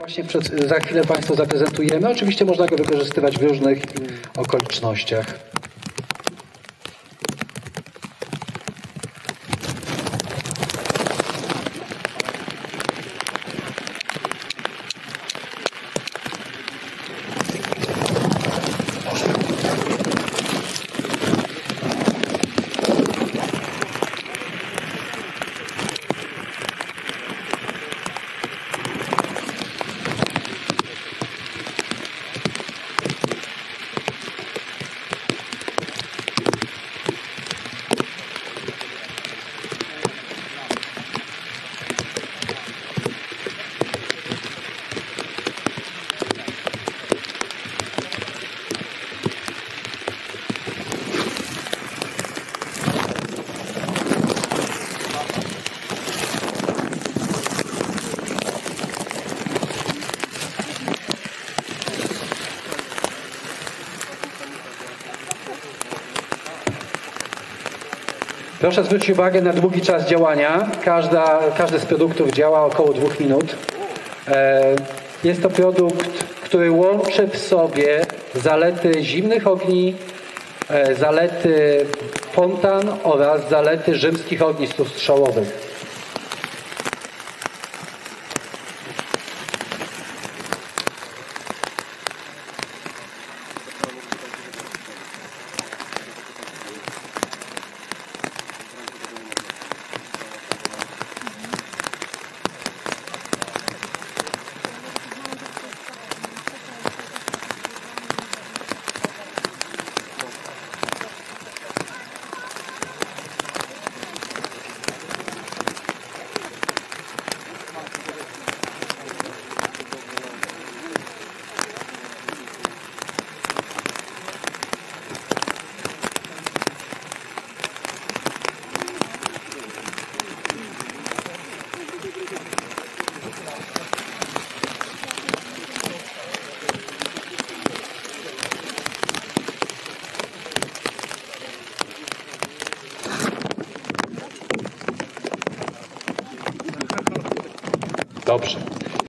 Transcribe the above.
Właśnie za chwilę Państwu zaprezentujemy. Oczywiście można go wykorzystywać w różnych okolicznościach. Proszę zwrócić uwagę na długi czas działania. Każdy z produktów działa około 2 minut. Jest to produkt, który łączy w sobie zalety zimnych ogni, zalety fontan oraz zalety rzymskich ognisk lustrzałowych. Dobrze.